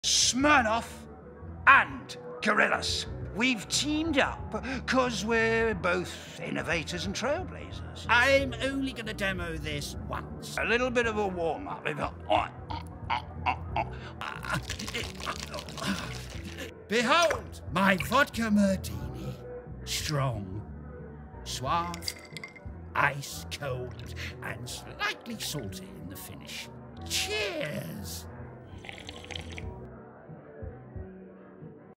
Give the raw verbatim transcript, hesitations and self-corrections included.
Smirnoff and Gorillaz. We've teamed up because we're both innovators and trailblazers. I'm only going to demo this once. A little bit of a warm-up. Behold, my vodka martini. Strong, suave, ice cold, and slightly salty in the finish. Cheers!